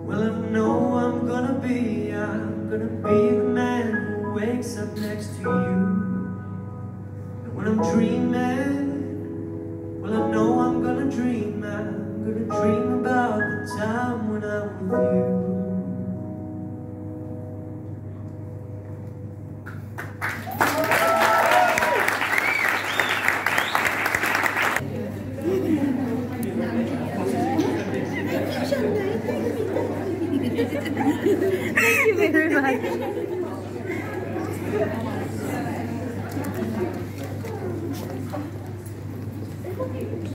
Well, I know I'm gonna be the man who wakes up next to you. And when I'm dreaming, well, I know I'm gonna dream